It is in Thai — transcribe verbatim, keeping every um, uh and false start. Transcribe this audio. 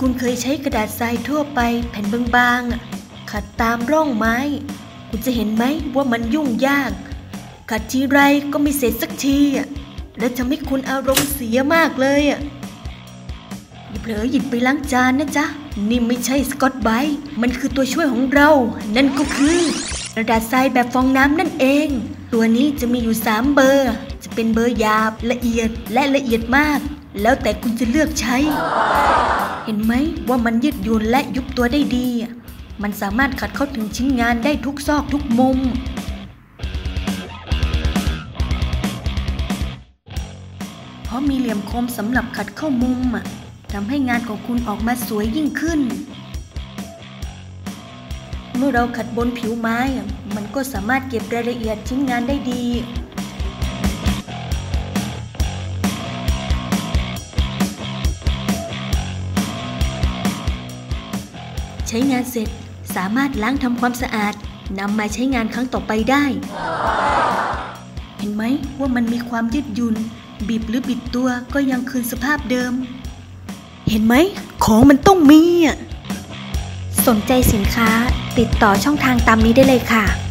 คุณเคยใช้กระดาษทรายทั่วไปแผ่นบางๆขัดตามร่องไม้คุณจะเห็นไหมว่ามันยุ่งยากขัดทีไรก็ไม่เสร็จสักทีแล้วจะไม่คุณอารมณ์เสียมากเลยอ่ะอย่าเผลอหยิบไปล้างจานนะจ๊ะนี่ไม่ใช่สกอตไบรท์มันคือตัวช่วยของเรานั่นก็คือกระดาษทรายแบบฟองน้ำนั่นเองตัวนี้จะมีอยู่สามเบอร์จะเป็นเบอร์หยาบละเอียดและละเอียดมากแล้วแต่คุณจะเลือกใช้เห็นไหมว่ามันยืดหยุ่นและยุบตัวได้ดีมันสามารถขัดเข้าถึงชิ้นงานได้ทุกซอกทุกมุมเพราะมีเหลี่ยมคมสำหรับขัดเข้ามุมทำให้งานของคุณออกมาสวยยิ่งขึ้นเมื่อเราขัดบนผิวไม้มันก็สามารถเก็บรายละเอียดชิ้นงานได้ดีใช้งานเสร็จสามารถล้างทำความสะอาดนำมาใช้งานครั้งต่อไปได้เห็นไหมว่ามันมีความยืดหยุ่นบีบหรือบิดตัวก็ยังคืนสภาพเดิมเห็นไหมของมันต้องมีอ่ะสนใจสินค้าติดต่อช่องทางตามนี้ได้เลยค่ะ